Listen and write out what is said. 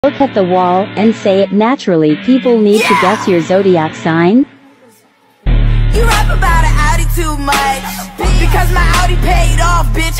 Look at the wall and say it naturally. People need to guess your zodiac sign. You rap about an Audi too much, because my Audi paid off, bitch.